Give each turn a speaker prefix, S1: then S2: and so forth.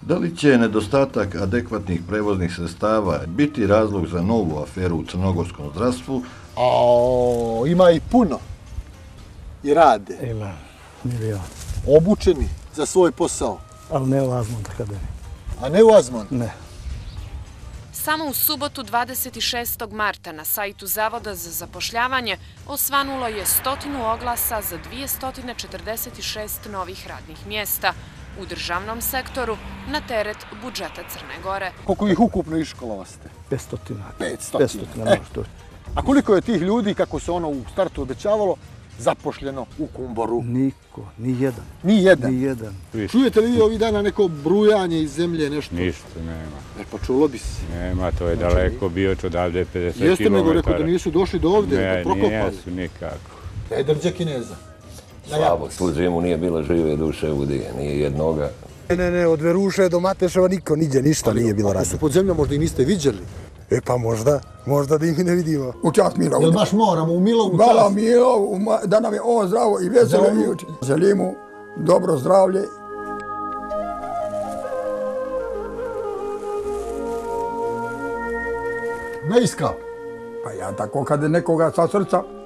S1: Da li će nedostatak adekvatnih prevoznih sredstava biti razlog za novu aferu u crnogorskom zdravstvu?
S2: Ima i puno. I rade.
S3: Ima milion.
S2: Obučeni za svoj posao.
S3: Ali ne u Azmont akademiji.
S2: A ne u Azmont?
S3: Ne.
S4: Samo u subotu 26. marta na sajtu Zavoda za zapošljavanje osvanulo je 100 oglasa za 246 novih radnih mjesta u državnom sektoru na teret budžeta Crne Gore.
S2: Koliko ih ukupno iškolovaste?
S3: 500.
S2: 500.
S3: može to.
S2: A koliko je tih ljudi, kako se ono u startu obećavalo, zapošljeno u Kumboru?
S3: Niko, ni jedan.
S2: Ni jedan?
S3: Ni jedan.
S2: Čujete li vi ovih dana neko brujanje iz zemlje, nešto?
S5: Ništa nema.
S2: Pa čulo bi se.
S5: Nema, to je daleko bio odavde 50 km.
S2: Jeste nego rekao da nisu došli do ovdje, da prokopali?
S5: Ne, nisu nikako.
S2: Drđe Kineza.
S6: Slabo, svu zimu nije bilo žive duše ovdje, nije jednoga.
S7: Ne, od Veruše do Mateševa niko, niđe, ništa nije bilo
S2: Ako
S7: razno.
S2: su pod zemljom, možda i niste vidjeli.
S7: Pa možda da ih mi ne vidimo.
S8: U čast Milovu.
S2: Jel baš moramo u Milovu čast?
S8: Hvala Milovu, da nam je on zdravo i veselo i uči. Želimo dobro zdravlje.
S2: Mejska.
S8: Pa ja tako kad nekoga sa srca